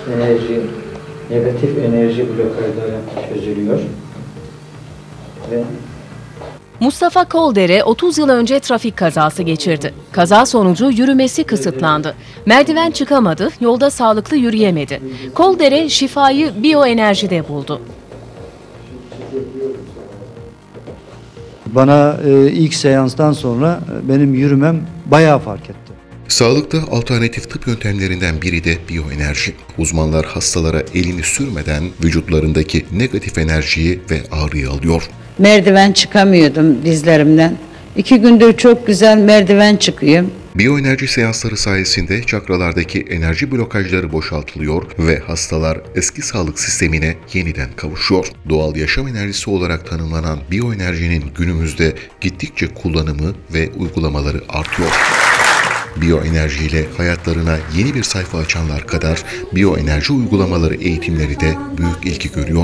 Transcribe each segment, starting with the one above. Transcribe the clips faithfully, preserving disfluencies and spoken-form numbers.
enerji, negatif enerji blokajları çözülüyor. Ve Mustafa Koldere otuz yıl önce trafik kazası geçirdi. Kaza sonucu yürümesi kısıtlandı. Merdiven çıkamadı, yolda sağlıklı yürüyemedi. Koldere şifayı biyoenerjide buldu. Bana e, ilk seanstan sonra benim yürümem bayağı fark etti. Sağlıkta alternatif tıp yöntemlerinden biri de biyoenerji. Uzmanlar hastalara elini sürmeden vücutlarındaki negatif enerjiyi ve ağrıyı alıyor. Merdiven çıkamıyordum dizlerimden. İki gündür çok güzel merdiven çıkıyorum. Biyoenerji seansları sayesinde çakralardaki enerji blokajları boşaltılıyor ve hastalar eski sağlık sistemine yeniden kavuşuyor. Doğal yaşam enerjisi olarak tanımlanan biyoenerjinin günümüzde gittikçe kullanımı ve uygulamaları artıyor. Biyoenerji ile hayatlarına yeni bir sayfa açanlar kadar biyoenerji uygulamaları eğitimleri de büyük ilgi görüyor.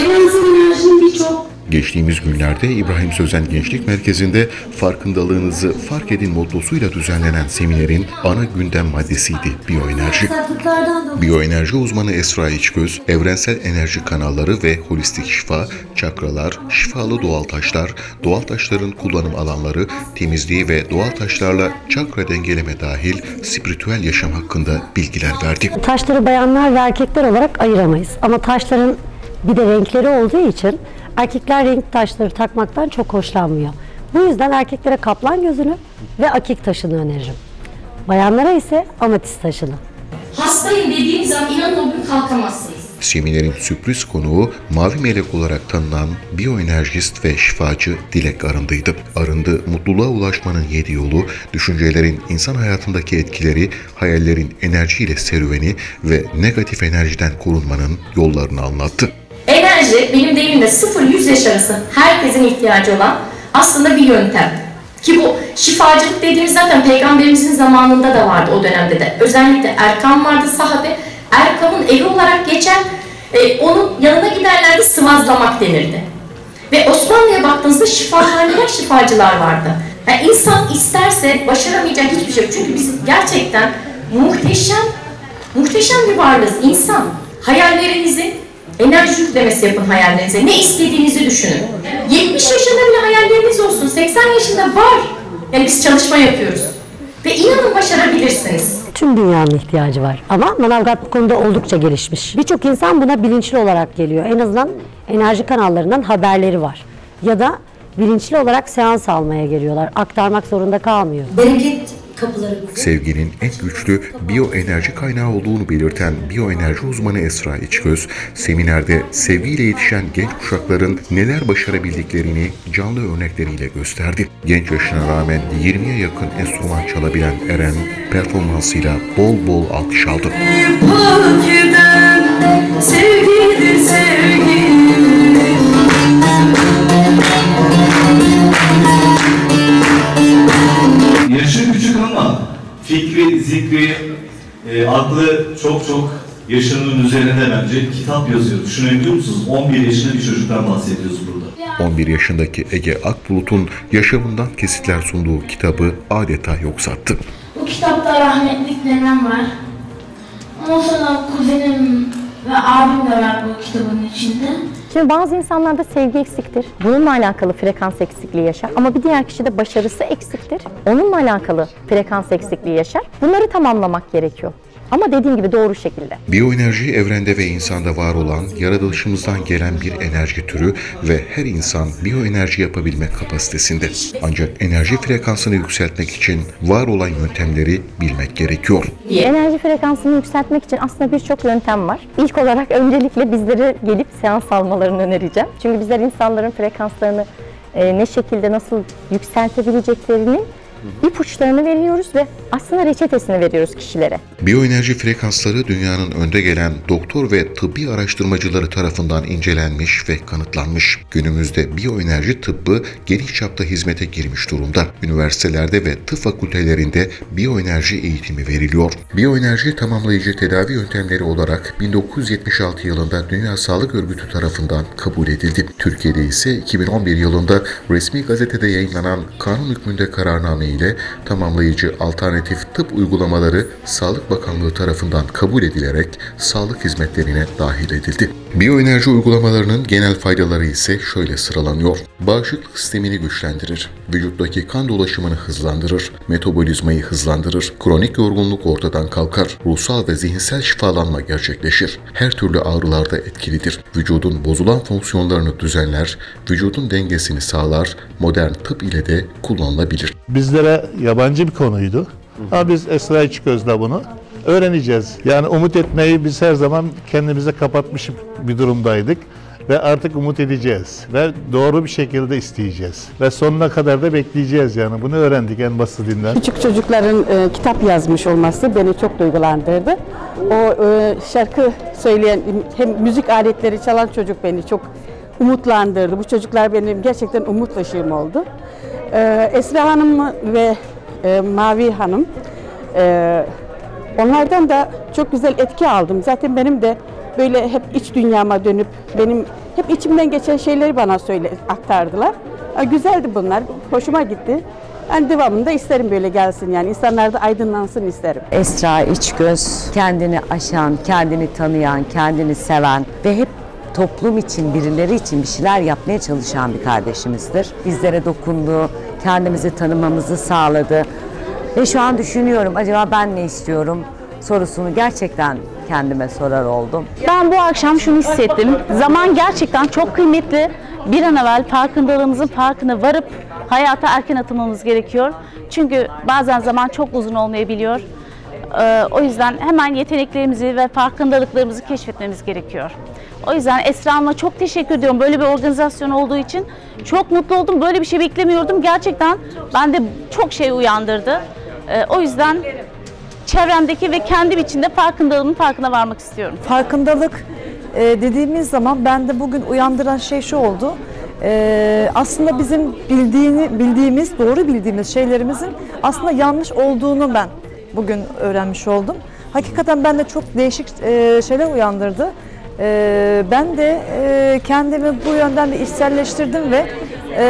Geçtiğimiz günlerde İbrahim Sözen Gençlik Merkezi'nde farkındalığınızı fark edin mottosuyla düzenlenen seminerin ana gündem maddesiydi biyoenerji. Biyoenerji uzmanı Esra İçgöz, evrensel enerji kanalları ve holistik şifa, çakralar, şifalı doğal taşlar, doğal taşların kullanım alanları, temizliği ve doğal taşlarla çakra dengeleme dahil spiritüel yaşam hakkında bilgiler verdi. Taşları bayanlar ve erkekler olarak ayıramayız ama taşların bir de renkleri olduğu için erkekler renk taşları takmaktan çok hoşlanmıyor. Bu yüzden erkeklere kaplan gözünü ve akik taşını öneririm. Bayanlara ise amatist taşını. Hastayım dediğiniz zaman inanın o gün kalkamazsınız. Seminerin sürpriz konuğu mavi melek olarak tanınan biyoenerjist ve şifacı Dilek Arındı'ydı. Arındı, mutluluğa ulaşmanın yedi yolu, düşüncelerin insan hayatındaki etkileri, hayallerin enerjiyle serüveni ve negatif enerjiden korunmanın yollarını anlattı. Enerji benim deyimimde sıfır yüz yaş arası herkesin ihtiyacı olan aslında bir yöntem. Ki bu şifacılık dediğimiz zaten Peygamberimizin zamanında da vardı o dönemde de. Özellikle Erkam vardı sahabe. Erkam'ın evi olarak geçen e, onun yanına giderlerdi sıvazlamak denirdi. Ve Osmanlı'ya baktığınızda şifahaneler, şifacılar vardı. Yani insan isterse başaramayacak hiçbir şey yok. Çünkü biz gerçekten muhteşem, muhteşem bir varlığız. İnsan hayallerinizi enerji yüklemesi yapın hayallerinize. Ne istediğinizi düşünün. yetmiş yaşında bile hayalleriniz olsun. seksen yaşında var. Yani biz çalışma yapıyoruz. Ve inanın başarabilirsiniz. Tüm dünyanın ihtiyacı var. Ama Manavgat bu konuda oldukça gelişmiş. Birçok insan buna bilinçli olarak geliyor. En azından enerji kanallarından haberleri var. Ya da bilinçli olarak seans almaya geliyorlar. Aktarmak zorunda kalmıyor. Bereket kapıları. Sevginin en güçlü biyoenerji kaynağı olduğunu belirten biyoenerji uzmanı Esra İçgöz, seminerde sevgiyle yetişen genç kuşakların neler başarabildiklerini canlı örnekleriyle gösterdi. Genç yaşına rağmen yirmiye yakın enstrüman çalabilen Eren, performansıyla bol bol alkış aldı. Sevgidir sevgi. Yaşı küçük ama fikri, zikri, e, aklı çok çok yaşının üzerinde bence kitap yazıyor. Düşünebiliyor musunuz? on bir yaşında bir çocuktan bahsediyoruz burada. on bir yaşındaki Ege Akbulut'un yaşamından kesitler sunduğu kitabı adeta yok sattı. Bu kitapta rahmetlik nenem var. Ondan sonra kuzenim ve abim de var bu kitabın içinde. Şimdi bazı insanlarda sevgi eksiktir. Bununla alakalı frekans eksikliği yaşar. Ama bir diğer kişi de başarısı eksiktir. Onunla alakalı frekans eksikliği yaşar. Bunları tamamlamak gerekiyor. Ama dediğim gibi doğru şekilde. Biyoenerji evrende ve insanda var olan yaratılışımızdan gelen bir enerji türü ve her insan biyoenerji yapabilme kapasitesinde. Ancak enerji frekansını yükseltmek için var olan yöntemleri bilmek gerekiyor. Enerji frekansını yükseltmek için aslında birçok yöntem var. İlk olarak öncelikle bizlere gelip seans almalarını önereceğim. Çünkü bizler insanların frekanslarını e, ne şekilde nasıl yükseltebileceklerini ipuçlarını veriyoruz ve aslında reçetesini veriyoruz kişilere. Biyoenerji frekansları dünyanın önde gelen doktor ve tıbbi araştırmacıları tarafından incelenmiş ve kanıtlanmış. Günümüzde biyoenerji tıbbı geniş çapta hizmete girmiş durumda. Üniversitelerde ve tıp fakültelerinde biyoenerji eğitimi veriliyor. Biyoenerji tamamlayıcı tedavi yöntemleri olarak bin dokuz yüz yetmiş altı yılında Dünya Sağlık Örgütü tarafından kabul edildi. Türkiye'de ise iki bin on bir yılında resmi gazetede yayınlanan kanun hükmünde kararname nedeniyle tamamlayıcı alternatif tıp uygulamaları Sağlık Bakanlığı tarafından kabul edilerek sağlık hizmetlerine dahil edildi. Biyoenerji uygulamalarının genel faydaları ise şöyle sıralanıyor. Bağışıklık sistemini güçlendirir, vücuttaki kan dolaşımını hızlandırır, metabolizmayı hızlandırır, kronik yorgunluk ortadan kalkar, ruhsal ve zihinsel şifalanma gerçekleşir. Her türlü ağrılarda etkilidir. Vücudun bozulan fonksiyonlarını düzenler, vücudun dengesini sağlar, modern tıp ile de kullanılabilir. Bizlere yabancı bir konuydu. Ama biz Esra İçgöz'le bunu öğreneceğiz. Yani umut etmeyi biz her zaman kendimize kapatmış bir durumdaydık. Ve artık umut edeceğiz ve doğru bir şekilde isteyeceğiz. Ve sonuna kadar da bekleyeceğiz yani. Bunu öğrendik en basitinden. Küçük çocukların e, kitap yazmış olması beni çok duygulandırdı. O e, şarkı söyleyen, hem müzik aletleri çalan çocuk beni çok umutlandırdı. Bu çocuklar benim gerçekten umut ışığım oldu. E, Esra Hanım ve e, Mavi Hanım, e, onlardan da çok güzel etki aldım. Zaten benim de böyle hep iç dünyama dönüp benim hep içimden geçen şeyleri bana söyle aktardılar. Güzeldi bunlar. Hoşuma gitti. Ben devamında isterim böyle gelsin yani. İnsanlar da aydınlansın isterim. Esra İçgöz kendini aşan, kendini tanıyan, kendini seven ve hep toplum için, birileri için bir şeyler yapmaya çalışan bir kardeşimizdir. Bizlere dokundu, kendimizi tanımamızı sağladı. Ve şu an düşünüyorum, acaba ben ne istiyorum sorusunu gerçekten kendime sorar oldum. Ben bu akşam şunu hissettim. Zaman gerçekten çok kıymetli. Bir an evvel farkındalığımızın farkına varıp hayata erken atılmamız gerekiyor. Çünkü bazen zaman çok uzun olmayabiliyor. Ee, o yüzden hemen yeteneklerimizi ve farkındalıklarımızı keşfetmemiz gerekiyor. O yüzden Esra Hanım'a çok teşekkür ediyorum. Böyle bir organizasyon olduğu için çok mutlu oldum. Böyle bir şey beklemiyordum. Gerçekten bende çok şey uyandırdı. Ee, o yüzden çevremdeki ve kendim içinde farkındalığımın farkına varmak istiyorum. Farkındalık e, dediğimiz zaman bende bugün uyandıran şey şu oldu. E, aslında bizim bildiğini, bildiğimiz, doğru bildiğimiz şeylerimizin aslında yanlış olduğunu ben bugün öğrenmiş oldum. Hakikaten bende çok değişik e, şeyler uyandırdı. E, ben de e, kendimi bu yönden de içselleştirdim ve e,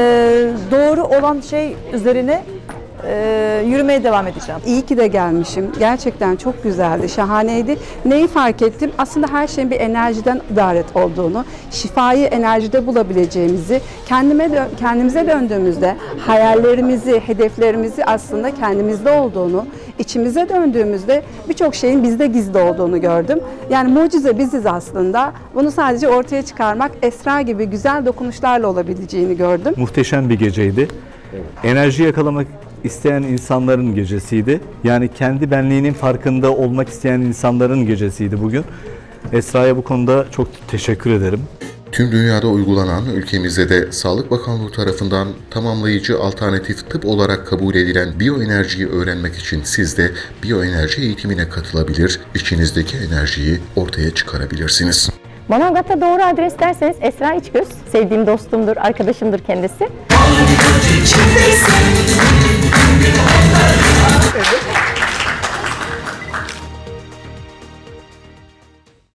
doğru olan şey üzerine Ee, yürümeye devam edeceğim. İyi ki de gelmişim. Gerçekten çok güzeldi, şahaneydi. Neyi fark ettim? Aslında her şeyin bir enerjiden ibaret olduğunu, şifayı enerjide bulabileceğimizi, kendime dö kendimize döndüğümüzde hayallerimizi, hedeflerimizi aslında kendimizde olduğunu, içimize döndüğümüzde birçok şeyin bizde gizli olduğunu gördüm. Yani mucize biziz aslında. Bunu sadece ortaya çıkarmak, Esra gibi güzel dokunuşlarla olabileceğini gördüm. Muhteşem bir geceydi. Enerji yakalamak isteyen insanların gecesiydi. Yani kendi benliğinin farkında olmak isteyen insanların gecesiydi bugün. Esra'ya bu konuda çok teşekkür ederim. Tüm dünyada uygulanan, ülkemizde de Sağlık Bakanlığı tarafından tamamlayıcı alternatif tıp olarak kabul edilen biyoenerjiyi öğrenmek için siz de biyoenerji eğitimine katılabilir, içinizdeki enerjiyi ortaya çıkarabilirsiniz. Manavgat'ta doğru adres derseniz Esra İçgöz, sevdiğim dostumdur, arkadaşımdır kendisi.